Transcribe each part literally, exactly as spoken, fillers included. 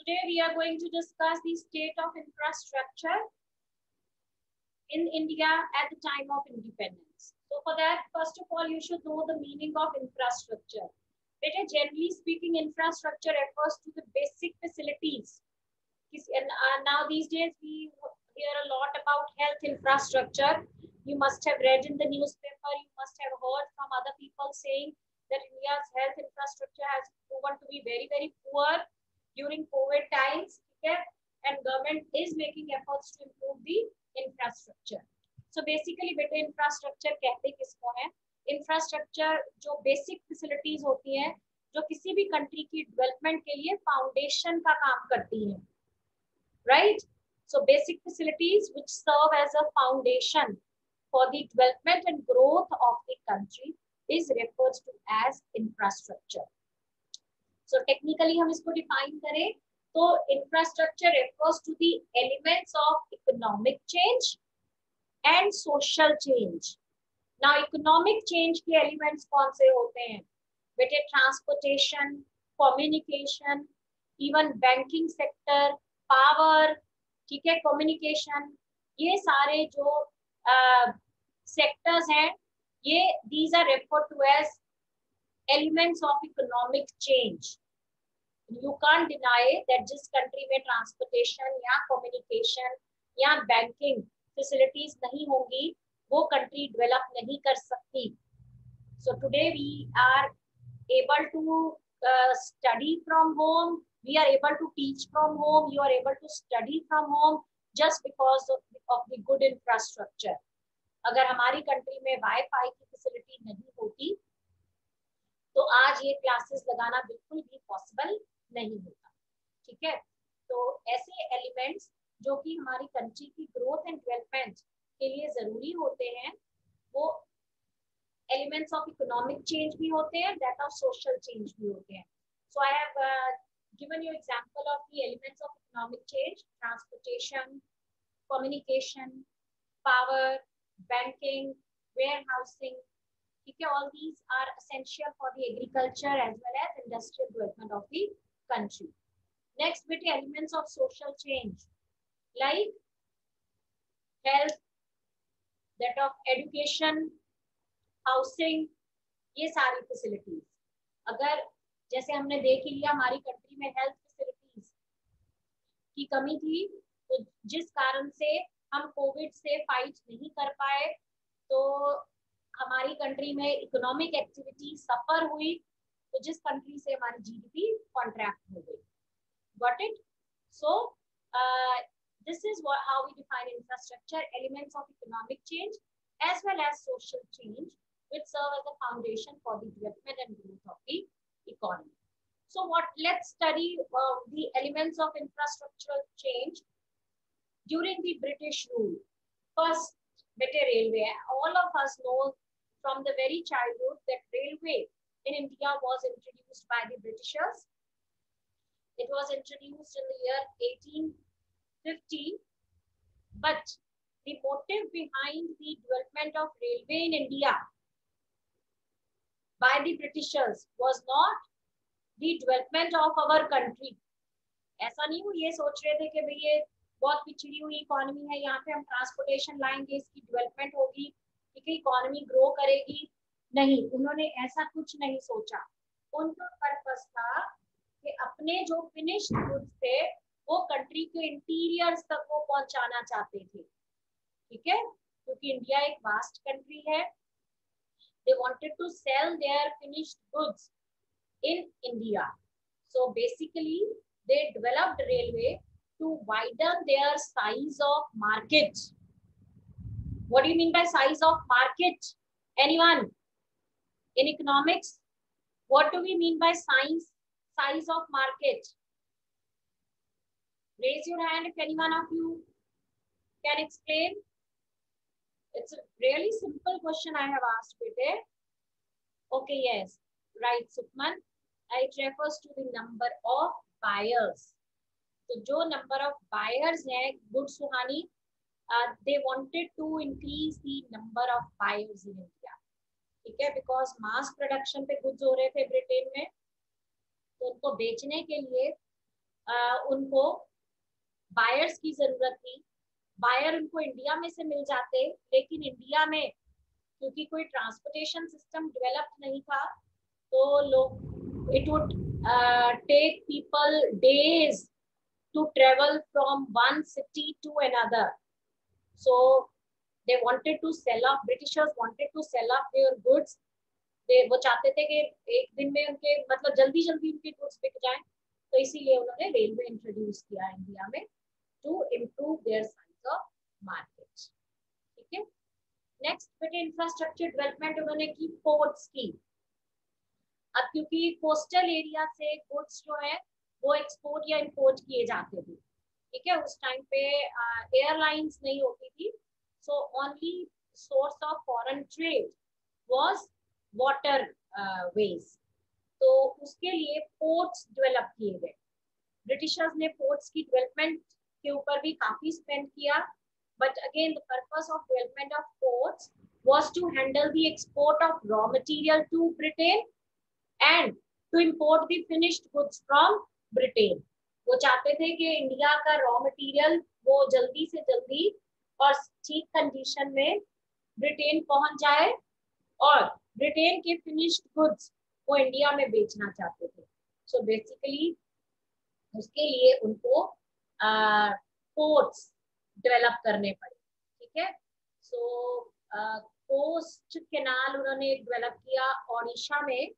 Today we are going to discuss the state of infrastructure in India at the time of independence. So for that, first of all, you should know the meaning of infrastructure. Better, generally speaking, infrastructure refers to the basic facilities. And uh, now these days we hear a lot about health infrastructure. You must have read in the newspaper, you must have heard from other people saying that India's health infrastructure has proven to be very, very poor during COVID times. Okay? And government is making efforts to improve the infrastructure. So basically, बेटे infrastructure कहते किसको है? Infrastructure जो basic facilities होती हैं, जो किसी भी country की development के लिए foundation का काम करती हैं, right? So basic facilities which serve as a foundation for the development and growth of the country is referred to as infrastructure. So technically हम इसको define करें तो infrastructure refers to the elements of economic change and social change. Now economic change के elements कौन से होते हैं? बेटे transportation, communication, even banking sector, power, ठीक है, communication, ये सारे जो uh, sectors हैं, ये these are referred to as elements of economic change. You can't deny that जिस country में transportation या communication या banking facilities नहीं होंगी, वो country develop नहीं कर सकती. So today we are able to uh, study from home. We are able to teach from home. You are able to study from home just because of, of the good infrastructure. अगर हमारी country में wifi की facility नहीं होती, तो आज ये classes लगाना बिल्कुल भी पॉसिबल नहीं होता. ठीक है, तो ऐसे एलिमेंट्स जो कि हमारी कंट्री की ग्रोथ एंड डेवलपमेंट के लिए जरूरी होते हैं, वो एलिमेंट्स ऑफ इकोनॉमिक चेंज भी होते हैं, दैट ऑफ सोशल चेंज भी होते हैं. So I have given you example of the elements of economic change: transportation, communication, power, banking, warehousing. ठीक है, all these are essential for the agriculture as well as industrial development of the country. Next, with the elements of social change like health, that of education, housing, ये सारी facilities. अगर जैसे हमने देख ही लिया हमारी कंट्री में हेल्थ फैसिलिटीज की कमी थी, तो जिस कारण से हम कोविड से फाइट नहीं कर पाए, तो हमारी कंट्री में इकोनॉमिक एक्टिविटी सफर हुई, तो जिस कंट्री से हमारी जीडीपी कॉन्ट्रैक्ट हो गई. Got it? So this is how we define infrastructure, elements of economic change as well as social change which serve as a foundation for the development and growth of the economy. So what let's study uh, the elements of infrastructural change during the British rule. First, better railway. All of us know from the very childhood that railway in India was introduced by the Britishers. It was introduced in the year eighteen fifty, but the motive behind the development of railway in India by the Britishers was not the development of our country. ऐसा नहीं वो ये सोच रहे थे कि भाई ये बहुत पिछड़ी हुई इकोनॉमी है, यहाँ पे हम ट्रांसपोर्टेशन लाएंगे, इसकी डेवलपमेंट होगी, ठीक है, इकोनॉमी ग्रो करेगी. नहीं, उन्होंने ऐसा कुछ नहीं सोचा. उनका पर्पस था कि अपने जो फिनिश्ड गुड्स थे वो कंट्री के इंटीरियर्स तक वो पहुंचाना चाहते थे. ठीक है, क्योंकि इंडिया एक वास्ट कंट्री है. They wanted to sell their finished goods in India. So basically, they developed railway to widen their size of market. What do you mean by size of market? Anyone? In economics, what do we mean by size, size of market? Raise your hand if any one of you can explain. It's a really simple question I have asked, bete. Okay, yes, right, Sukhman. It refers to the number of buyers. So, जो number of buyers हैं, good Suhani, uh, they wanted to increase the number of buyers in India. ठीक है, because mass production पे goods हो रहे थे Britain में, तो उनको बेचने के लिए uh, उनको बायर्स की जरूरत थी. बायर उनको इंडिया में से मिल जाते, लेकिन इंडिया में क्योंकि कोई ट्रांसपोर्टेशन सिस्टम डेवलप नहीं था, तो लोग it would take people days to travel from one city to another. So they wanted to sell off, Britishers wanted to sell off their goods. they वो चाहते थे कि एक दिन में उनके मतलब जल्दी जल्दी उनके गुड्स बिक जाएं, तो इसीलिए उन्होंने रेलवे इंट्रोड्यूस किया इंडिया में to improve their size of market. ठीक है. नेक्स्ट बेटे इंफ्रास्ट्रक्चर डेवलपमेंट उन्होंने की पोर्ट्स की. अब क्योंकि कोस्टल एरिया से गुड्स जो है वो एक्सपोर्ट या इंपोर्ट किए जाते थे. ठीक है. उस टाइम पे एयरलाइंस नहीं होती थी, so only source of foreign trade was waterways. तो उसके लिए पोर्ट्स डेवलप किए गए. ब्रिटिशर्स ने पोर्ट्स की डेवलपमेंट के ऊपर भी काफी स्पेंड किया, but again the purpose of development of ports was to handle the export of raw material to Britain and to import the finished goods from Britain. वो चाहते थे कि इंडिया का रॉ मटेरियल वो जल्दी से जल्दी और ठीक कंडीशन में ब्रिटेन पहुंच जाए, और ब्रिटेन के फिनिश्ड गुड्स वो इंडिया में बेचना चाहते थे. सो so बेसिकली उसके लिए उनको पोर्ट्स डेवलप करने पड़े. ठीक है. सो कोस्ट कैनाल उन्होंने डेवलप किया ओडिशा में.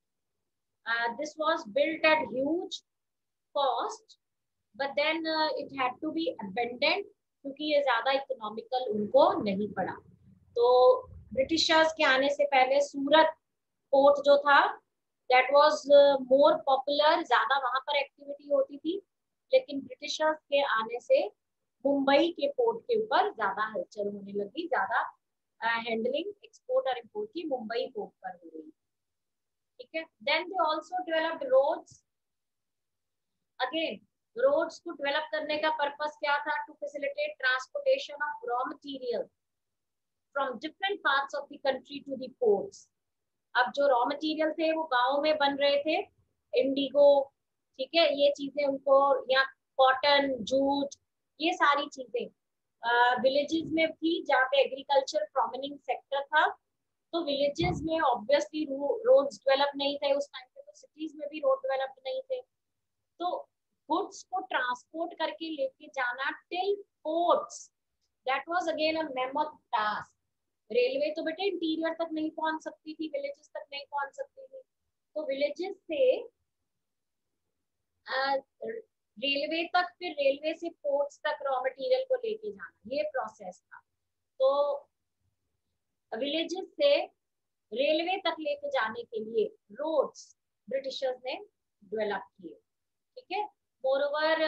This was built at huge cost, but then it had to be abandoned क्योंकि ये ज्यादा इकोनॉमिकल उनको नहीं पड़ा. तो ब्रिटिशर्स के आने से पहले सूरत पोर्ट जो था दैट वाज मोर पॉपुलर, ज्यादा वहां पर एक्टिविटी होती थी. लेकिन ब्रिटिशर्स के आने से मुंबई के पोर्ट के ऊपर ज्यादा हलचल होने लगी, ज्यादा हैंडलिंग एक्सपोर्ट और इंपोर्ट की मुंबई पोर्ट पर हो रही. ठीक है. Then they also developed roads. Again roads को डेवलप करने का पर्पस क्या था? To facilitate transportation of raw material from different parts of the country to the ports. अब जो रॉ मटेरियल थे वो गाँव में बन रहे थे, इंडिगो, ठीक है, ये चीजें उनको, या कॉटन, जूट, ये सारी चीजें विलेजेस uh, में थी जहाँ पे एग्रीकल्चर प्रोमिनेंट सेक्टर था. तो विलेजेस में ऑब्वियसली रोड्स डेवलप नहीं थे उस टाइम पे, तो सिटीज में भी रोड डेवलप नहीं थे. तो गुड्स को ट्रांसपोर्ट करके लेके जाना till ports, that was again a mammoth task. Railway तो बेटे इंटीरियर तक नहीं पहुंच सकती थी, विलेजेस तक नहीं पहुंच सकती थी. तो विलेजेस से रेलवे तक, फिर रेलवे से पोर्ट्स तक रॉ मटेरियल को लेके जाना, ये प्रोसेस था. तो विलेजेस से रेलवे तक लेके जाने के लिए रोड्स ब्रिटिशर्स ने डेवलप किए. ठीक है. मोरओवर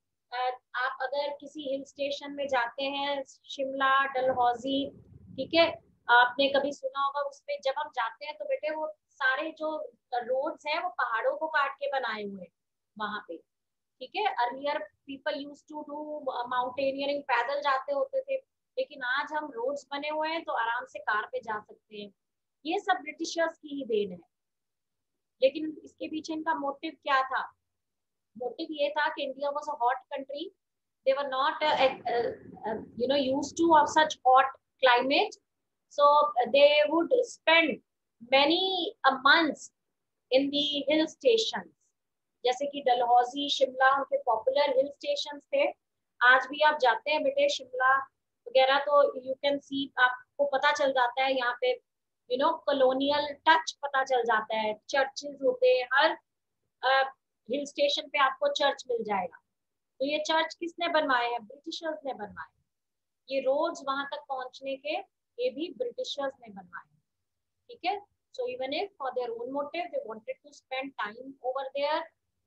आप अगर किसी हिल स्टेशन में जाते हैं, शिमला, डलहौजी, ठीक है, आपने कभी सुना होगा, उसपे जब हम जाते हैं तो बेटे वो सारे जो रोड्स हैं वो पहाड़ों को काट के बनाए हुए हैं वहां पे. ठीक है. Earlier people use to do mountaineering, पैदल जाते होते थे, लेकिन आज हम रोड्स बने हुए हैं तो आराम से कार पे जा सकते हैं. ये सब ब्रिटिशर्स की ही देन है. लेकिन इसके पीछे इनका मोटिव क्या था? मोटिव ये था कि India was a hot country, they were not you know used to of such hot climate, so they would spend many a months in the hill stations. जैसे कि डलहौजी, शिमला उनके पॉपुलर हिल स्टेशंस थे. आज भी आप जाते हैं बेटे शिमला वगैरह तो यू कैन सी, आपको पता चल जाता है यहाँ पे यू नो कॉलोनियल टच पता चल जाता है. चर्चेस होते हैं, हर हिल स्टेशन पे आपको चर्च मिल जाएगा. तो ये चर्च किसने बनवाए हैं? ब्रिटिशर्स ने बनवाए. ये रोड्स वहां तक पहुंचने के ये भी ब्रिटिशर्स ने बनवाए. ठीक है. So even if for their own motive they wanted to spend time over there,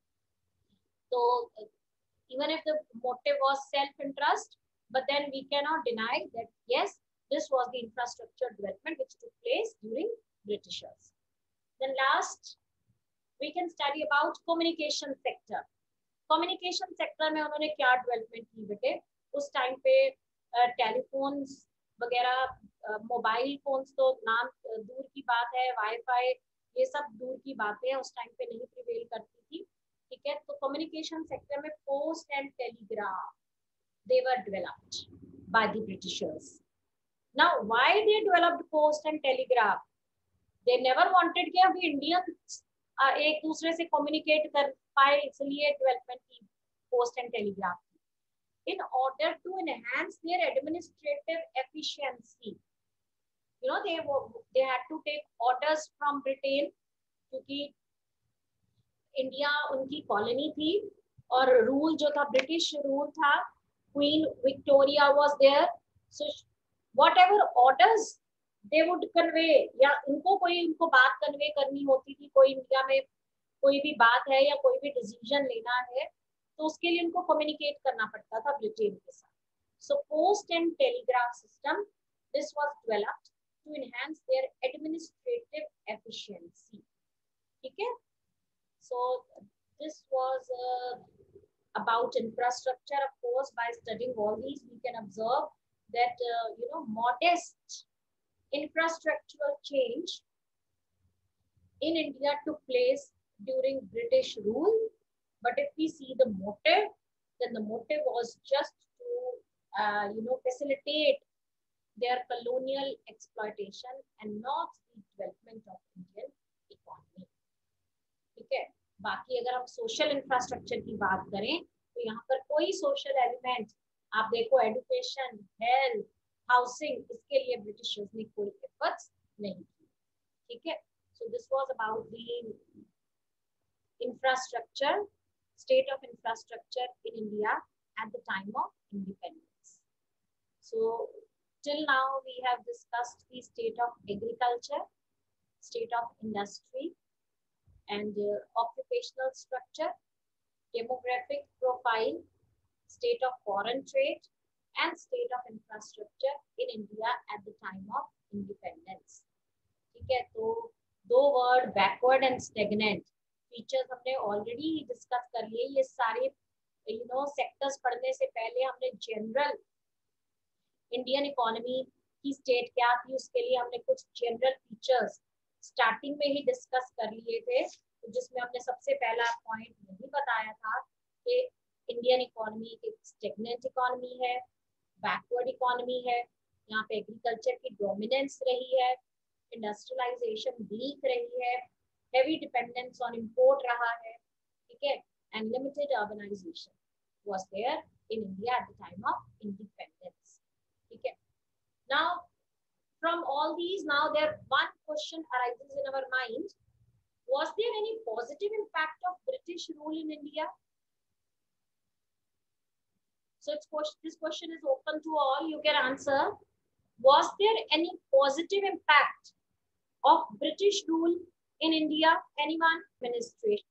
तो even if the motive was self interest, but then we cannot deny that yes, this was the infrastructure development which took place during Britishers. Then last we can study about communication sector. communication sector में उन्होंने क्या development की बेटे? उस time पे telephones वगैरह, mobile phones तो नाम दूर की बात है, वाईफाई ये सब दूर की बातें उस टाइम पे नहीं प्रिवेल करती थी. ठीक है. तो कम्युनिकेशन सेक्टर में post and telegraph they were developed by the Britishers. Now, why they developed post and telegraph? They never wanted कि अभी इंडियंस एक दूसरे से कम्युनिकेट कर पाए, इसलिए डेवलपमेंट की post and telegraph in order to enhance their administrative efficiency. You know, they they had to take orders from Britain क्योंकि इंडिया उनकी कॉलोनी थी और रूल जो था ब्रिटिश रूल था. Queen Victoria was there, so whatever orders they would convey, या उनको कोई उनको बात कन्वे करनी होती थी, कोई इंडिया में कोई भी बात है या कोई भी डिसीजन लेना है तो उसके लिए उनको कम्युनिकेट करना पड़ता था ब्रिटेन के साथ. So post and telegraph system, this was developed to enhance their administrative efficiency. ठीक है. So this was uh, about infrastructure. Of course, by studying all these we can observe that uh, you know modest infrastructural change in India took place during British rule, but if we see the motive, then the motive was just to uh, you know facilitate their colonial exploitation and not the development of Indian economy. ठीक है. बाकी अगर हम social infrastructure की बात करें तो यहाँ पर कोई सोशल एलिमेंट आप देखो, एजुकेशन, हेल्थ, हाउसिंग, इसके लिए ब्रिटिशर्स ने कोई एफर्ट्स नहीं की. ठीक है. So this was about the infrastructure, state of infrastructure in India at the time of independence. So till now we have discussed the state of agriculture, state of industry and uh, occupational structure, demographic profile, state of foreign trade, and state of infrastructure in India at the time of independence. ठीक है. तो दो word backward and stagnant features हमने already discuss कर लिए. ये सारे you know sectors पढ़ने से पहले हमने जनरल इंडियन इकोनॉमी की स्टेट क्या थी उसके लिए हमने कुछ जनरल फीचर्स स्टार्टिंग में ही डिस्कस कर लिए थे, तो जिसमें हमने सबसे पहला पॉइंट यही बताया था कि इंडियन इकोनॉमी एक स्टेगनेंट इकोनॉमी है, बैकवर्ड इकोनॉमी है, यहाँ पे एग्रीकल्चर की डोमिनेंस रही है, इंडस्ट्रियलाइजेशन वीक रही है, हेवी डिपेंडेंस ऑन इंपोर्ट रहा है. ठीक है. And limited urbanization was there in India at the time of independence. ठीक है. Now from all these, now there one question arises in our mind: was there any positive impact of British rule in India? So it's question, this question is open to all. You can answer. Was there any positive impact of British rule in India? Anyone? Administration.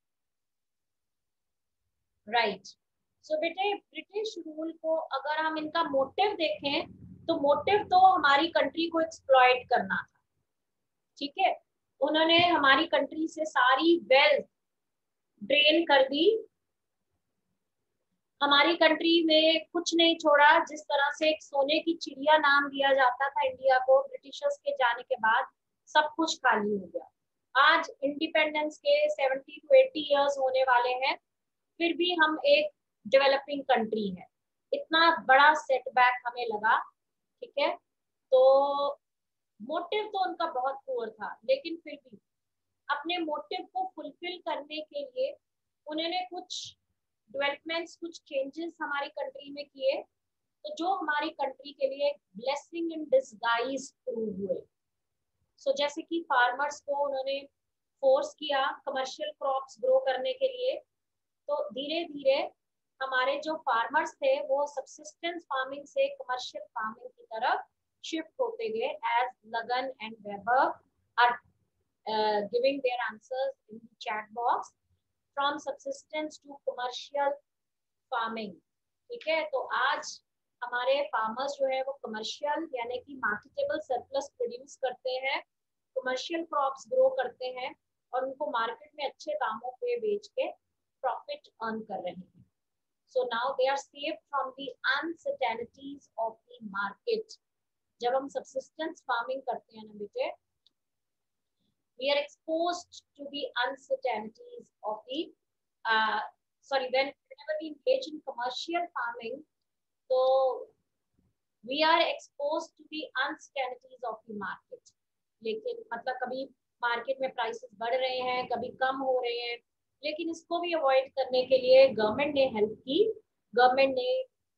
Right. So बेटे British rule को अगर हम इनका motive देखें तो motive तो हमारी country को एक्सप्लॉइट करना था. ठीक है. उन्होंने हमारी कंट्री से सारी वेल्थ ड्रेन कर दी, हमारी कंट्री में कुछ नहीं छोड़ा. जिस तरह से एक सोने की चिड़िया नाम दिया जाता था इंडिया को ब्रिटिशर्स के जाने के बाद, सब कुछ खाली हो गया. आज इंडिपेंडेंस के सेवेंटी टू एटी इयर्स होने वाले हैं, फिर भी हम एक डेवलपिंग कंट्री है. इतना बड़ा सेटबैक हमें लगा. ठीक है. तो मोटिव तो उनका बहुत पुअर था, लेकिन फिर भी अपने मोटिव को फुलफिल करने के लिए उन्होंने कुछ डेवलपमेंट्स, कुछ चेंजेस हमारी कंट्री में किए, तो जो हमारी कंट्री के लिए ब्लेसिंग इन डिसगाइज प्रूव हुए. सो so, जैसे कि फार्मर्स को उन्होंने फोर्स किया कमर्शियल क्रॉप्स ग्रो करने के लिए, तो धीरे धीरे हमारे जो फार्मर्स थे वो सब्सिस्टेंस फार्मिंग से कमर्शियल फार्मिंग की तरफ शिफ्ट होते गए. As Lagan and Weber are giving their answers in the chat box, from subsistence to commercial farming. ठीक है. तो आज हमारे फार्मर्स जो है वो कमर्शियल यानी कि मार्केटेबल सरप्लस प्रोड्यूस करते हैं, कमर्शियल क्रॉप्स ग्रो करते हैं और उनको मार्केट में अच्छे दामों पे बेच के प्रॉफिट अर्न कर रहे हैं. So now they are saved from the uncertainties of the market. जब हम subsistence farming करते हैं ना बेटे, we are exposed to the uncertainties of the uh, sorry, whenever we engage in commercial farming, so we are exposed to the uncertainties of the market. लेकिन मतलब कभी market में प्राइसेस बढ़ रहे हैं, कभी कम हो रहे हैं, लेकिन इसको भी अवॉइड करने के लिए गवर्नमेंट ने हेल्प की, गवर्नमेंट ने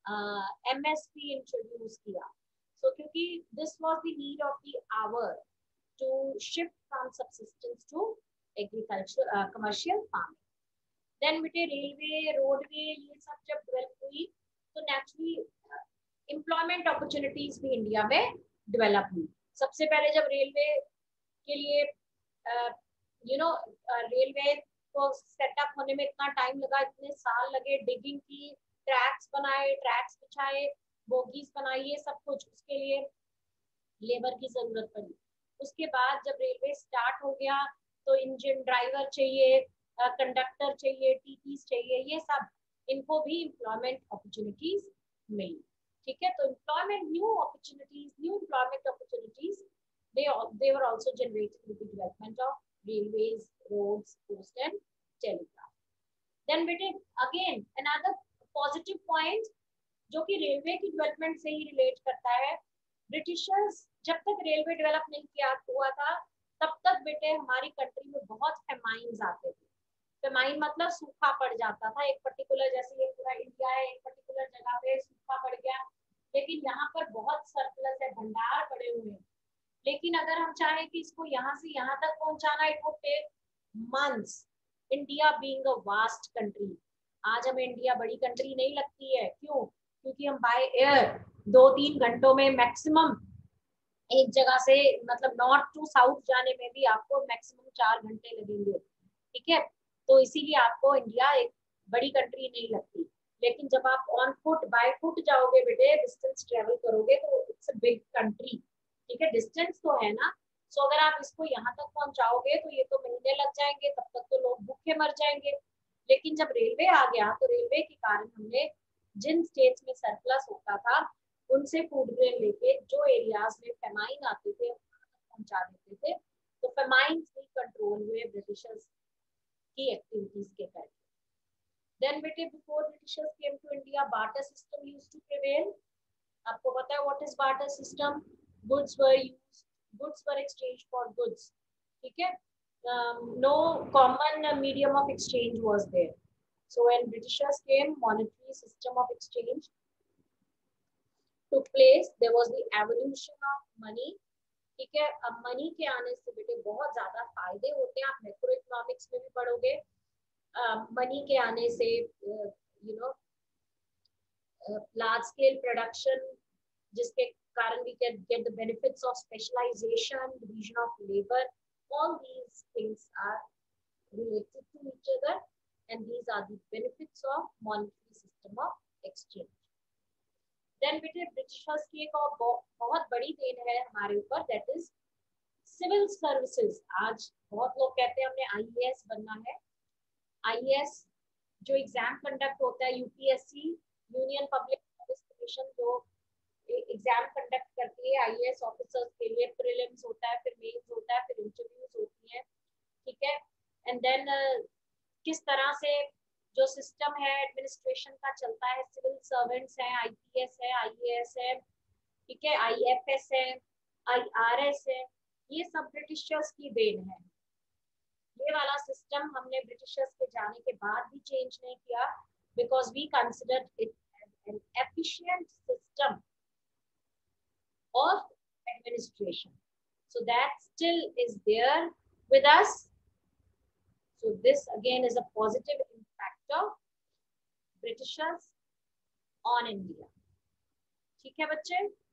एमएसपी इंट्रोड्यूस किया. सो so, क्योंकि this was the need of the hour to shift from subsistence to agriculture commercial farming. Then बेटे रेलवे, रोडवे, ये सब जब डेवलप हुई तो नेचुरली एम्प्लॉयमेंट अपॉर्चुनिटीज भी इंडिया में डेवलप हुई. सबसे पहले जब रेलवे के लिए यू नो रेलवे को सेटअप होने में इतना टाइम लगा, इतने साल लगे, डिगिंग की, ट्रैक्स बनाए, ट्रैक्स बिछाए, बोगीज बनाई, ये सब कुछ, उसके लिए लेबर की जरूरत पड़ी. उसके बाद जब रेलवे स्टार्ट हो गया तो इंजन ड्राइवर चाहिए, कंडक्टर चाहिए, टीटीज चाहिए, ये सब, इनको भी एम्प्लॉयमेंट अपॉर्चुनिटीज मिली. ठीक है, तो employment, new opportunities, new employment opportunities, they they were also generated with the development of railways, roads, post and telegraph. Then bete again another positive point जो कि रेलवे की डेवलपमेंट से ही रिलेट करता है. Britishers जब तक रेलवे डेवलप नहीं किया हुआ था तब तक बेटे हमारी कंट्री में बहुत फेमाइन्स आते थे. फेमाइन मतलब सूखा पड़ जाता था. एक पर्टिकुलर, जैसे ये पूरा इंडिया है, एक पर्टिकुलर जगह पे सूखा पड़ गया, लेकिन यहाँ पर बहुत सरप्लस है, भंडार पड़े हुए हैं, लेकिन अगर हम चाहें कि इसको यहाँ से यहाँ तक पहुंचाना, it would take months. India being a vast country, आज हमें इंडिया बड़ी कंट्री नहीं लगती है. क्यों? क्योंकि हम बाय एयर दो तीन घंटों में मैक्सिमम एक जगह से, मतलब नॉर्थ टू साउथ जाने में भी आपको मैक्सिमम चार घंटे लगेंगे. ठीक है, तो इसीलिए आपको इंडिया एक बड़ी कंट्री नहीं लगती. लेकिन जब आप ऑन फुट, बाय फुट जाओगे बेटे, डिस्टेंस ट्रेवल करोगे, तो इट्स अ बिग कंट्री. ठीक है, डिस्टेंस तो है ना. सो so, अगर आप इसको यहाँ तक पहुंचाओगे तो ये तो महीने लग जाएंगे, तब तक तो लोग भूखे मर जाएंगे. लेकिन जब रेलवे आ गया तो रेलवे के कारण हमने जिन स्टेट्स में सरप्लस होता था उनसे फूड ग्रेन लेके जो एरियाज में फेमाइन आते थे पहुंचा देते थे. तो फेमाइन भी कंट्रोल हुए ब्रिटिशर्स की एक्टिविटीज के करके. देन बेटे before Britishers came to India, barter system used to prevail. आपको पता है what is barter system? goods were used, goods were exchanged for goods. ठीक है, um, no common uh, medium of exchange was there. So when Britishers came, monetary system of exchange took place. There was the evolution of money. ठीक है, अब money के आने से बेटे बहुत ज्यादा फायदे होते हैं. आप मैक्रो इकोनॉमिक्स में भी पढ़ोगे. मनी uh, के आने से you know large scale production, जिसके कारण we can get the benefits of specialization, division of labor. All these things are related to each other, and these are the benefits of monetary system of exchange. Then बेटे Britishers की एक और बहुत बड़ी then है हमारे ऊपर, that is civil services. आज बहुत लोग कहते हैं हमने आईएएस बनना है. आईएएस जो एग्जाम कंडक्ट होता है, UPSC, union public service commission, जो एग्जाम कंडक्ट करती है आईएएस ऑफिसर्स के लिए, प्रीलिम्स होता है, फिर मेंस होता है, फिर इंटरव्यूज होती हैं. ठीक है, एंड देन uh, किस तरह से जो सिस्टम है एडमिनिस्ट्रेशन का चलता है, सिविल सर्वेंट्स हैं, आईपीएस है, आईएएस है, ठीक है, आईएफएस है, आईआरएस है, ये सब ब्रिटिशर्स की देन है. ये वाला सिस्टम हमने ब्रिटिशर्स के जाने के बाद भी चेंज नहीं किया, because we considered it an efficient system of administration. So that still is there with us. So this again is a positive impact of Britishers on India. ठीक है बच्चे?